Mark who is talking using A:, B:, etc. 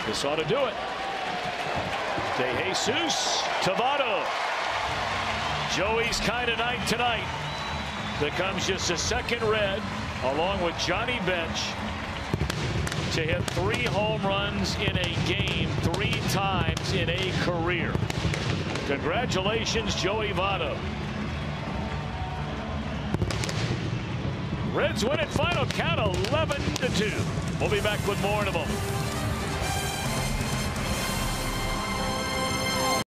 A: This ought to do it. De Jesus to Votto. Joey's kind of night tonight becomes just a second red, along with Johnny Bench, to hit 3 home runs in a game 3 times in a career. Congratulations, Joey Votto. Reds win it, final count 11-2. We'll be back with more in a moment.